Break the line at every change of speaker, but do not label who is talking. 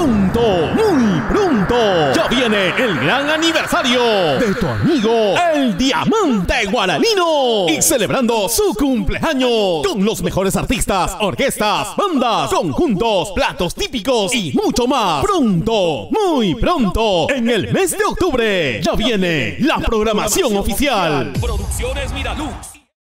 pronto, muy pronto, ya viene el gran aniversario de tu amigo el Diamante Guaralino. Y celebrando su cumpleaños con los mejores artistas, orquestas, bandas, conjuntos, platos típicos y mucho más. Pronto, muy pronto, en el mes de octubre, ya viene la programación oficial.
Producciones Miraluz.